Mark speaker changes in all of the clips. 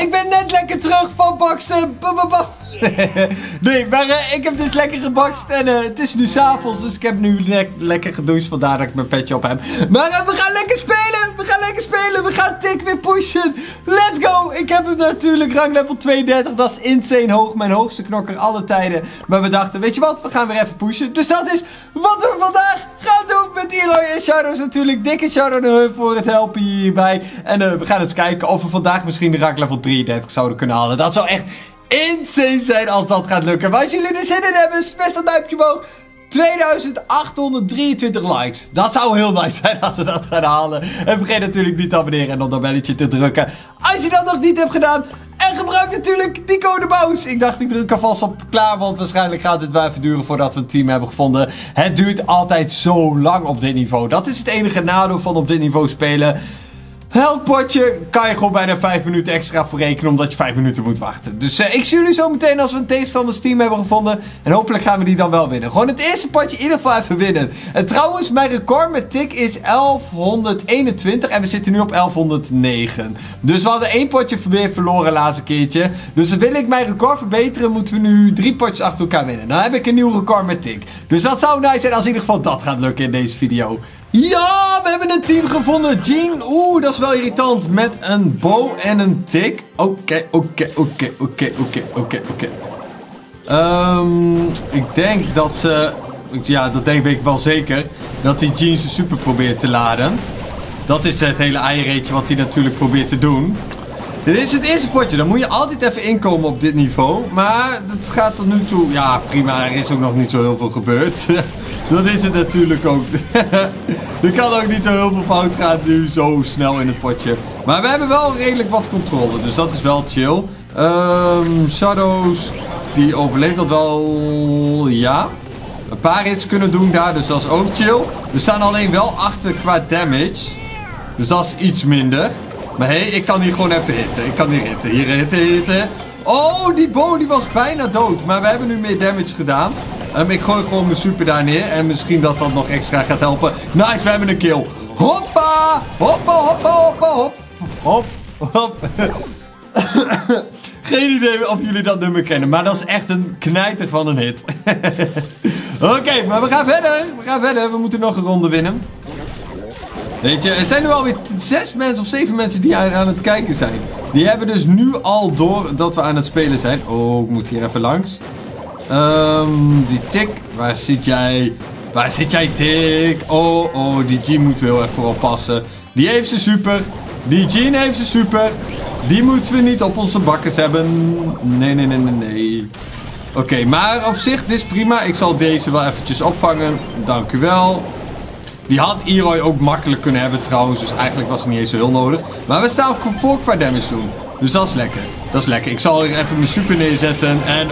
Speaker 1: Ik ben net lekker terug van baksten. Nee, maar ik heb dus lekker gebakst. En het is nu 's avonds, dus ik heb nu lekker gedoucht. Vandaar dat ik mijn petje op heb. Maar we gaan lekker spelen. We gaan Tik weer pushen. Let's go. Ik heb hem natuurlijk rang level 32. Dat is insane hoog. Mijn hoogste knokker alle tijden. Maar we dachten, weet je wat? We gaan weer even pushen. Dus dat is wat we vandaag gaan doen met Iroy en Shadows natuurlijk. Dikke shout-out naar hun voor het helpen hierbij. En we gaan eens kijken of we vandaag misschien de rang level 33 zouden kunnen halen. Dat zou echt insane zijn als dat gaat lukken. Maar als jullie er zin in hebben, best een duimpje omhoog. 2823 likes. Dat zou heel nice zijn als we dat gaan halen. En vergeet natuurlijk niet te abonneren en op dat belletje te drukken als je dat nog niet hebt gedaan. En gebruik natuurlijk die code BOUS. Ik dacht ik druk alvast op klaar, want waarschijnlijk gaat het wel even duren voordat we een team hebben gevonden. Het duurt altijd zo lang op dit niveau. Dat is het enige nadeel van op dit niveau spelen. Elk potje kan je gewoon bijna 5 minuten extra voor rekenen, omdat je 5 minuten moet wachten. Dus ik zie jullie zo meteen als we een tegenstandersteam hebben gevonden. En hopelijk gaan we die dan wel winnen. Gewoon het eerste potje in ieder geval even winnen. En trouwens, mijn record met Tik is 1121 en we zitten nu op 1109. Dus we hadden 1 potje weer verloren laatste keertje. Dus wil ik mijn record verbeteren, moeten we nu 3 potjes achter elkaar winnen. Nou heb ik een nieuw record met Tik. Dus dat zou nice zijn als in ieder geval dat gaat lukken in deze video. Ja, we hebben een team gevonden. Jean, dat is wel irritant. Met een bow en een Tik. Oké. Ik denk dat ze... Ja, dat denk ik wel zeker. Dat die Jean zijn super probeert te laden. Dat is het hele eierreetje wat hij natuurlijk probeert te doen. Dit is het eerste potje. Dan moet je altijd even inkomen op dit niveau. Maar het gaat tot nu toe... Ja, prima. Er is ook nog niet zo heel veel gebeurd. Dat is het natuurlijk ook. Er kan ook niet zo heel veel fout gaan nu zo snel in het potje. Maar we hebben wel redelijk wat controle. Dus dat is wel chill. Shadows. Die overleeft dat wel. Ja. Een paar hits kunnen doen daar. Dus dat is ook chill. We staan alleen wel achter qua damage. Dus dat is iets minder. Maar hé, ik kan hier gewoon even hitten. Ik kan hier hitten. Hier hitten. Oh, die bow die was bijna dood. Maar we hebben nu meer damage gedaan. Ik gooi gewoon mijn super daar neer. En misschien dat dat nog extra gaat helpen. Nice, we hebben een kill. Hoppa! Hoppa. Hop. Geen idee of jullie dat nummer kennen. Maar dat is echt een knijter van een hit. Oké, maar we gaan verder. We moeten nog een ronde winnen. Weet je, er zijn nu alweer 6 mensen of 7 mensen die aan het kijken zijn. Die hebben dus nu al door dat we aan het spelen zijn. Oh, ik moet hier even langs. Die Tik. Waar zit jij? Waar zit jij, Tik? Oh, die Jean moeten we heel erg voor oppassen. Die heeft ze super. Die Jean heeft ze super. Die moeten we niet op onze bakkers hebben. Nee. Oké, maar op zich, dit is prima. Ik zal deze wel eventjes opvangen. Dank u wel. Die had Iroy ook makkelijk kunnen hebben trouwens. Dus eigenlijk was het niet eens zo heel nodig. Maar we staan voor qua damage doen. Dus dat is lekker. Dat is lekker. Ik zal hier even mijn super neerzetten. En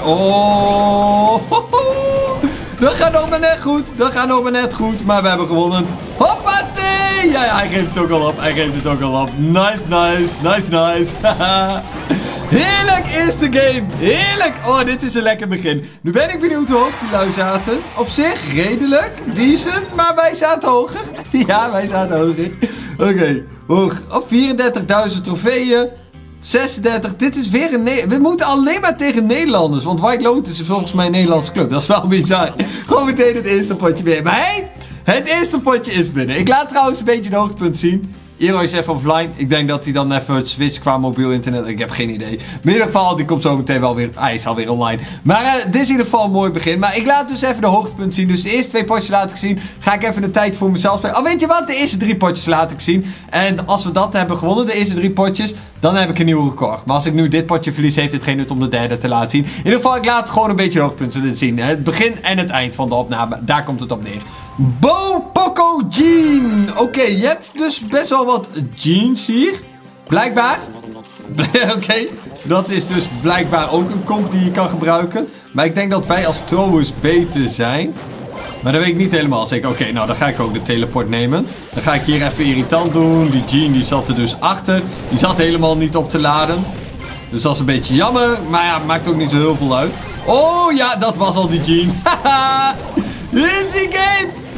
Speaker 1: dat gaat nog maar net goed. Maar we hebben gewonnen. Hoppatee! Ja, hij geeft het ook al op. Nice. Heerlijk is de game. Heerlijk. Oh, dit is een lekker begin. Nu ben ik benieuwd hoe hoog die lui zaten. Op zich redelijk. Decent. Maar wij zaten hoger. Ja, wij zaten hoger. Oké. Hoog. Op 34.000 trofeeën. 36. Dit is weer een... We moeten alleen maar tegen Nederlanders. Want White Lotus is volgens mij een Nederlandse club. Dat is wel bizar. Gewoon meteen het eerste potje weer. Maar hey, het eerste potje is binnen. Ik laat trouwens een beetje de hoogtepunt zien. Iroy is even offline. Ik denk dat hij dan even switcht qua mobiel internet. Ik heb geen idee. Maar in ieder geval, die komt zo meteen wel weer. Hij is alweer online. Maar dit is in ieder geval een mooi begin. Maar ik laat dus even de hoogtepunt zien. Dus de eerste 2 potjes laat ik zien. Ga ik even de tijd voor mezelf spelen. Oh, weet je wat? De eerste 3 potjes laat ik zien. En als we dat hebben gewonnen, de eerste 3 potjes, dan heb ik een nieuw record. Maar als ik nu dit potje verlies, heeft het geen nut om de derde te laten zien. In ieder geval, ik laat gewoon een beetje de hoogtepunten zien. Het begin en het eind van de opname. Daar komt het op neer. Bo Poco Jean. Oké, je hebt dus best wel wat Jeans hier. Blijkbaar. Oké, dat is dus blijkbaar ook een comp die je kan gebruiken. Maar ik denk dat wij als throwers beter zijn. Maar dat weet ik niet helemaal zeker. Oké, nou dan ga ik ook de teleport nemen. Dan ga ik hier even irritant doen. Die Jean die zat er dus achter. Die zat helemaal niet op te laden. Dus dat is een beetje jammer. Maar ja, maakt ook niet zo heel veel uit. Oh ja, dat was al die Jean. Haha. Dit is die game.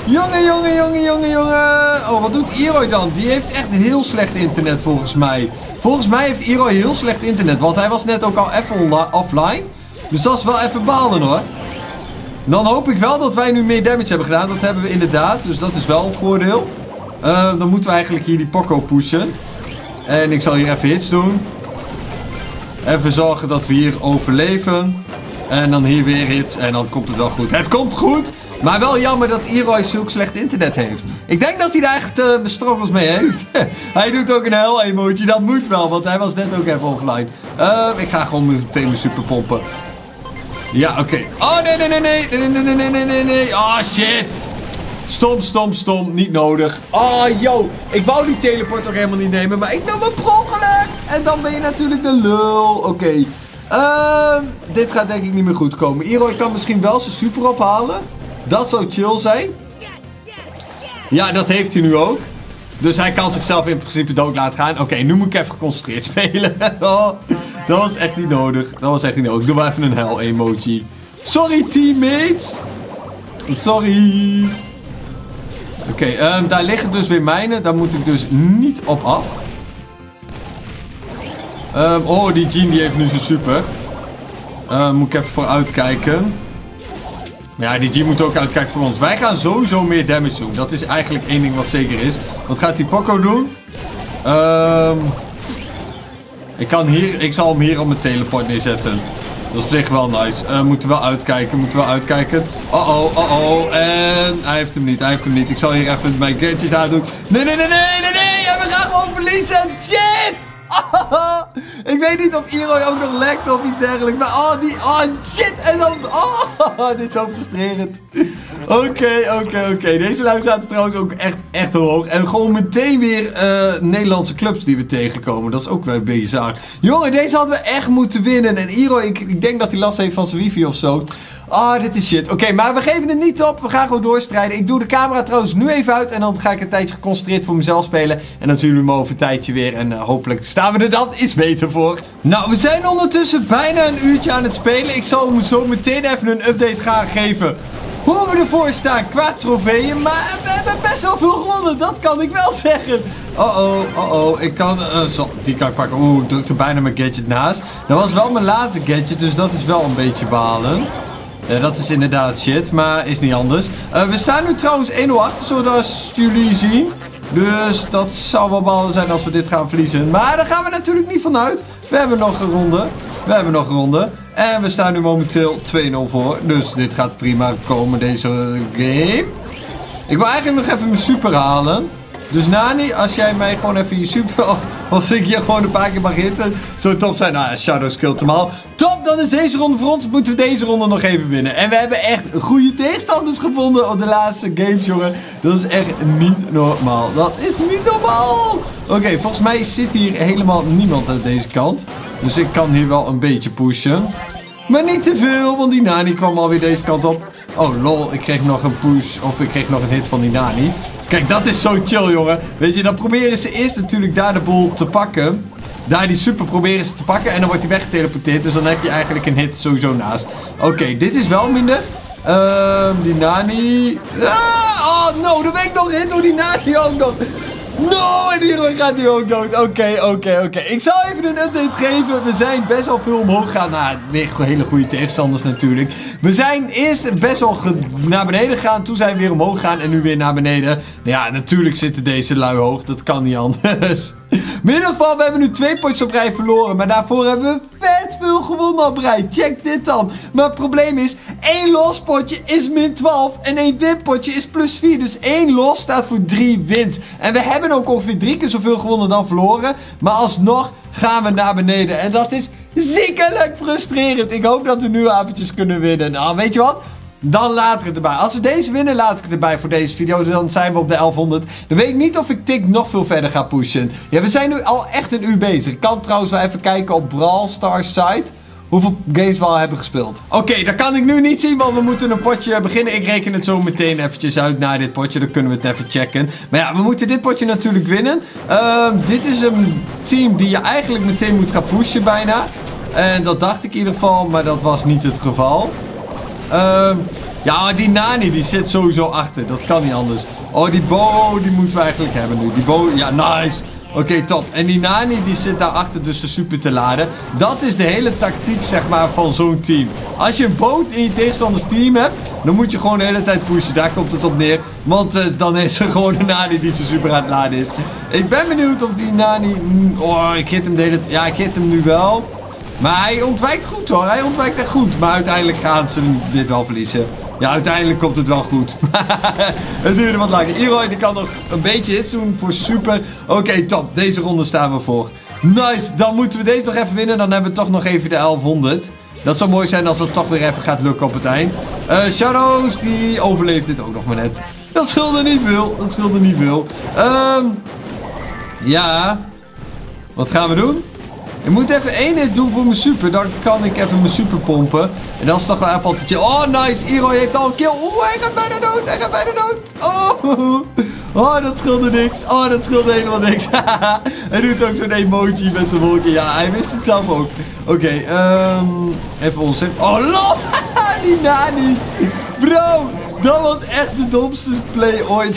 Speaker 1: Jongen. Oh, wat doet Eroy dan? Die heeft echt heel slecht internet volgens mij. Volgens mij heeft Eroy heel slecht internet. Want hij was net ook al even offline. Dus dat is wel even balen hoor. Dan hoop ik wel dat wij nu meer damage hebben gedaan. Dat hebben we inderdaad. Dus dat is wel een voordeel. Dan moeten we eigenlijk hier die Poco pushen. En ik zal hier even hits doen. Even zorgen dat we hier overleven. En dan hier weer hits. En dan komt het wel goed. Het komt goed. Maar wel jammer dat Eroy zulk slecht internet heeft. Ik denk dat hij daar echt struggles mee heeft. Hij doet ook een hell emoji. Dat moet wel. Want hij was net ook even offline. Ik ga gewoon meteen mijn super pompen. Ja, oké. Oh, nee. Oh, shit. Stom. Niet nodig. Oh, yo. Ik wou die teleport ook helemaal niet nemen. Maar ik nam een per ongeluk. En dan ben je natuurlijk de lul. Oké. Dit gaat denk ik niet meer goed komen. Eroy kan misschien wel zijn super ophalen. Dat zou chill zijn. Ja, dat heeft hij nu ook. Dus hij kan zichzelf in principe dood laten gaan. Oké, nu moet ik even geconcentreerd spelen. Oh, dat was echt niet nodig. Doe maar even een hell emoji. Sorry, teammates. Sorry. Oké, daar liggen dus weer mijnen. Daar moet ik dus niet op af. Oh, die Jean die heeft nu zijn super. Moet ik even voor uitkijken. Ja, die Jean moet ook uitkijken voor ons. Wij gaan sowieso meer damage doen. Dat is eigenlijk één ding wat zeker is. Wat gaat die Poco doen? Ik zal hem hier op mijn teleport neerzetten. Dat is op zich wel nice. Moeten we wel uitkijken. Oh. En hij heeft hem niet. Ik zal hier even mijn gadget aan doen. Nee. En we gaan gewoon verliezen. Shit! Ik weet niet of Eroy ook nog lekt of iets dergelijks. Maar shit. En dan, dit is zo frustrerend. Oké. Deze lui zaten trouwens ook echt hoog. En gewoon meteen weer Nederlandse clubs die we tegenkomen. Dat is ook wel een beetje zaak. Jongen, deze hadden we echt moeten winnen. En Eroy, ik denk dat hij last heeft van zijn wifi of zo. Dit is shit. Oké, maar we geven het niet op. We gaan gewoon doorstrijden. Ik doe de camera trouwens nu even uit. En dan ga ik een tijdje geconcentreerd voor mezelf spelen. En dan zien jullie me over een tijdje weer. En hopelijk staan we er dan iets beter voor. Nou, we zijn ondertussen bijna een uurtje aan het spelen. Ik zal zo meteen even een update gaan geven. Hoe we ervoor staan qua trofeeën. Maar we hebben best wel veel gewonnen. Dat kan ik wel zeggen. Ik kan... die kan ik pakken. Oeh, ik drukte bijna mijn gadget naast. Dat was wel mijn laatste gadget. Dus dat is wel een beetje balen. Dat is inderdaad shit, maar is niet anders. We staan nu trouwens 1-0 achter, zoals jullie zien. Dus dat zou wel balen zijn als we dit gaan verliezen. Maar daar gaan we natuurlijk niet vanuit. We hebben nog een ronde. En we staan nu momenteel 2-0 voor. Dus dit gaat prima komen, deze game. Ik wil eigenlijk nog even mijn super halen. Dus Nani, als jij mij gewoon even je super... Of ik je gewoon een paar keer mag hitten. Zou top zijn. Nou ja, Shadow skill helemaal. Top, dan is deze ronde voor ons. Moeten we deze ronde nog even winnen. En we hebben echt goede tegenstanders gevonden op de laatste games, jongen. Dat is echt niet normaal. Dat is niet normaal. Oké, volgens mij zit hier helemaal niemand aan deze kant. Dus ik kan hier wel een beetje pushen. Maar niet te veel, want die Nani kwam alweer deze kant op. Oh lol, ik kreeg nog een push. Of ik kreeg nog een hit van die Nani. Kijk, dat is zo chill, jongen. Weet je, dan proberen ze eerst natuurlijk daar de boel te pakken. Daar die super proberen ze te pakken. En dan wordt hij weggeteleporteerd. Dus dan heb je eigenlijk een hit sowieso naast. Oké, dit is wel minder. Die Nani. No, dan ben ik nog hit door die Nani ook nog. No, en hier gaat hij ook dood. Oké. Ik zal even een update geven. We zijn best wel veel omhoog gegaan. Nou, weer hele goede tegenstanders natuurlijk. We zijn eerst best wel naar beneden gegaan. Toen zijn we weer omhoog gegaan. En nu weer naar beneden. Nou ja, natuurlijk zitten deze lui hoog. Dat kan niet anders. Maar in ieder geval, we hebben nu 2 potjes op rij verloren. Maar daarvoor hebben we vet veel gewonnen op rij. Check dit dan. Maar het probleem is, 1 los potje is min 12. En 1 win potje is plus 4. Dus 1 los staat voor 3 wins. En we hebben ook ongeveer 3 keer zoveel gewonnen dan verloren. Maar alsnog gaan we naar beneden. En dat is ziekelijk frustrerend. Ik hoop dat we nu avondjes kunnen winnen. Nou, weet je wat? Dan laat ik het erbij. Als we deze winnen, laat ik het erbij voor deze video. Dan zijn we op de 1100. Dan weet ik niet of ik Tik nog veel verder ga pushen. Ja, we zijn nu al echt een uur bezig. Ik kan trouwens wel even kijken op Brawl Stars site. Hoeveel games we al hebben gespeeld. Oké, dat kan ik nu niet zien, want we moeten een potje beginnen. Ik reken het zo meteen eventjes uit na dit potje. Dan kunnen we het even checken. Maar ja, we moeten dit potje natuurlijk winnen. Dit is een team die je eigenlijk meteen moet gaan pushen bijna. En dat dacht ik in ieder geval, maar dat was niet het geval. Ja, die Nani die zit sowieso achter. Dat kan niet anders. Oh, die Bo die moeten we eigenlijk hebben nu. Die Bo, ja, nice. Oké, top. En die Nani die zit daarachter dus de super te laden. Dat is de hele tactiek, zeg maar, van zo'n team. Als je een boot in je tegenstanders team hebt, dan moet je gewoon de hele tijd pushen. Daar komt het op neer. Want dan is er gewoon een Nani die zo super aan het laden is. Ik ben benieuwd of die Nani... Oh, ik hit hem de hele... Ja, ik hit hem nu wel. Maar hij ontwijkt goed hoor. Hij ontwijkt echt goed. Maar uiteindelijk gaan ze dit wel verliezen. Ja, uiteindelijk komt het wel goed. Het duurde wat langer. Iroy die kan nog een beetje hits doen voor super. Oké, top. Deze ronde staan we voor. Nice. Dan moeten we deze nog even winnen. Dan hebben we toch nog even de 1100. Dat zou mooi zijn als het toch weer even gaat lukken op het eind. Shadows, die overleeft dit ook nog maar net. Dat scheelde niet veel. Dat scheelde niet veel. Ja. Wat gaan we doen? Ik moet even één hit doen voor mijn super. Dan kan ik even mijn super pompen. En dat is toch wel even altijd chill. Oh, nice. Iroy heeft al een kill. Oh, hij gaat bijna dood. Hij gaat bijna dood. Oh, dat scheelde niks. Oh, dat scheelde helemaal niks. Hij doet ook zo'n emoji met zijn wolkje. Ja, hij wist het zelf ook. Oké, even ons. Oh, lol. Die Nani. Bro, dat was echt de domste play ooit.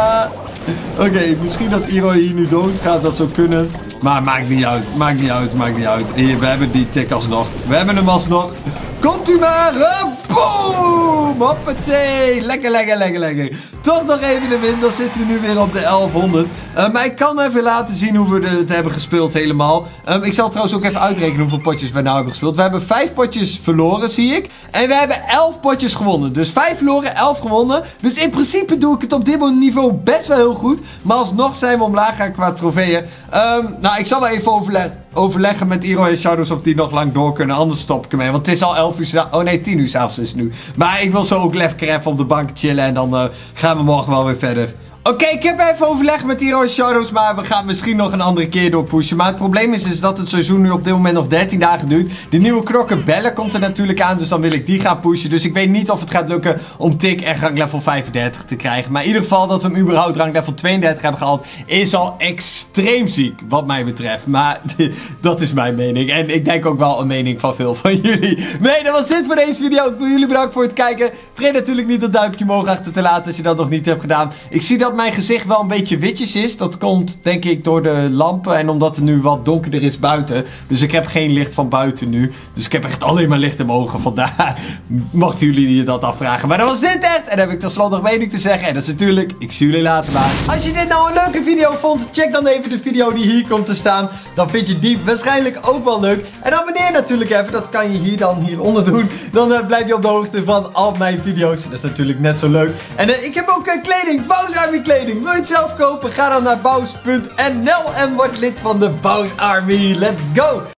Speaker 1: Oké, misschien dat Iroy hier nu dood gaat. Dat zou kunnen. Maar maakt niet uit, maakt niet uit, maakt niet uit. Hier, we hebben die tik alsnog. We hebben hem alsnog. Komt u maar. Boom! Hoppatee. Lekker, lekker, lekker, lekker. Toch nog even de win. Dan zitten we nu weer op de 1100. Maar ik kan even laten zien hoe we het hebben gespeeld helemaal. Ik zal trouwens ook even uitrekenen hoeveel potjes we nou hebben gespeeld. We hebben 5 potjes verloren, zie ik. En we hebben 11 potjes gewonnen. Dus 5 verloren, 11 gewonnen. Dus in principe doe ik het op dit niveau best wel heel goed. Maar alsnog zijn we omlaag gaan qua trofeeën. Nou, ik zal wel even overleggen met Iroy en Shadows of die nog lang door kunnen. Anders stop ik ermee. Want het is al 11 uur. Oh nee, 10 uur s'avonds is het nu. Maar ik wil zo ook lekker even op de bank chillen. En dan gaan we morgen wel weer verder. Oké, ik heb even overlegd met Iroy en Shadows. Maar we gaan misschien nog een andere keer doorpushen. Maar het probleem is dat het seizoen nu op dit moment nog 13 dagen duurt. De nieuwe knokken bellen komt er natuurlijk aan. Dus dan wil ik die gaan pushen. Dus ik weet niet of het gaat lukken om Tik echt ranglevel 35 te krijgen. Maar in ieder geval dat we hem überhaupt ranglevel 32 hebben gehaald. Is al extreem ziek wat mij betreft. Maar dat is mijn mening. En ik denk ook wel een mening van veel van jullie. Nee, dat was dit voor deze video. Ik wil jullie bedanken voor het kijken. Vergeet natuurlijk niet dat duimpje omhoog achter te laten als je dat nog niet hebt gedaan. Ik zie dat mijn gezicht wel een beetje witjes is. Dat komt denk ik door de lampen en omdat het nu wat donkerder is buiten. Dus ik heb geen licht van buiten nu. Dus ik heb echt alleen maar licht in mijn ogen. Vandaar mochten jullie je dat afvragen. Maar dat was dit echt. En dan heb ik tenslotte nog mening te zeggen. En dat is natuurlijk, ik zie jullie later maar. Als je dit nou een leuke video vond, check dan even de video die hier komt te staan. Dan vind je die waarschijnlijk ook wel leuk. En abonneer natuurlijk even. Dat kan je hier dan hieronder doen. Dan blijf je op de hoogte van al mijn video's. Dat is natuurlijk net zo leuk. En ik heb ook kleding. Bows Army kleding. Wil je het zelf kopen? Ga dan naar bows.nl en word lid van de Bows Army. Let's go!